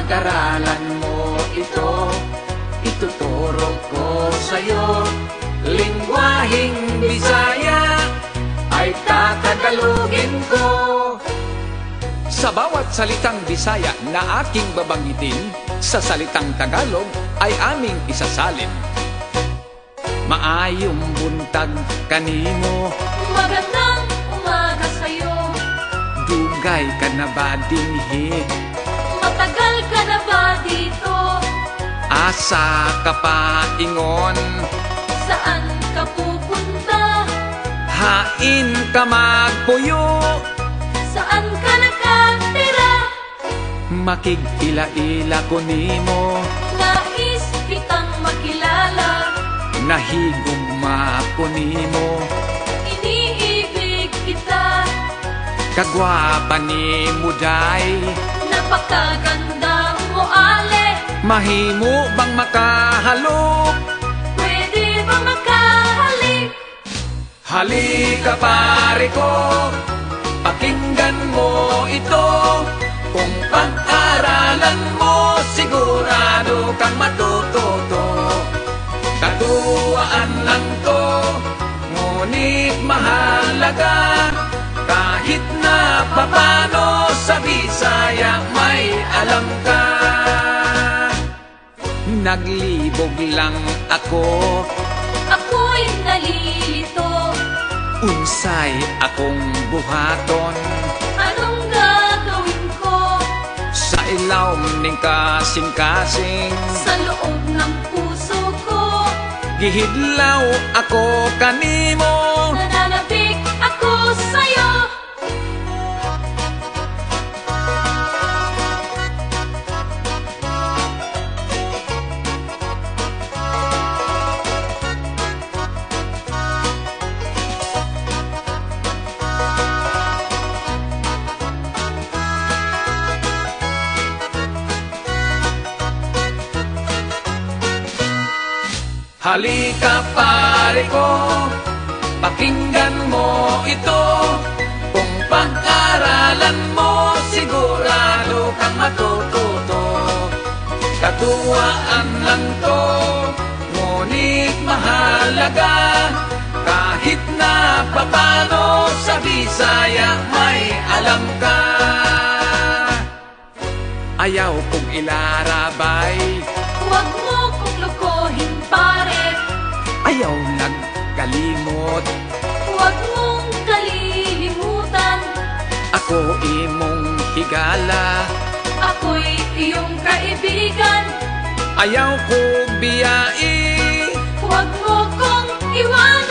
pag-aralan mo ito, ituturo ko sa'yo. Lingwaheng Bisaya ay tatagalogin ko. Sa bawat salitang Bisaya na aking babanggitin, sa salitang Tagalog ay aming isasalin. Maayong buntag kanimo, magandang umaga sa'yo. dugay ka na ba dinhi? Matagal ka na ba dito? Asa ka pa ingon? Saan ka pupunta? Hain ka magpuyo, Saan ka nakatira? makig-ila-ila ko nimo, Nais kitang makilala. nahigugma ko nimo. Iniibig kita. Kagwapa ni Muday, Napakaganda mo, Ale. mahimo bang makahalok? Pwede ba makahalik? Halika pare ko, pakinggan mo ito. Kung pag-aralan mo, sigurado kang matututo. Katuwaan lang to, ngunit mahalaga. Kahit na papano sa Bisaya may alam ka. Naglibog lang ako, Ako'y nalilito. unsay akong buhaton. Anong gagawin ko? Sa ilawom ning kasing-kasing, Sa loob ng puso ko, gihidlaw ako kanimo. nananabik ako sa'yo. Halika pare ko, pakinggan mo ito. Kung pag-aralan mo, sigurado kang matututo. Katuwaan lang to, ngunit mahalaga. Kahit na papano sa Bisaya may alam ka. Ayaw kong ilarabay, Huwag mo kong lokohin, pare. ayaw nagkalimot. Huwag mong kalilimutan. Ako imong higala, Ako'y iyong kaibigan. ayaw ko biyai. Huwag mo kong iwan.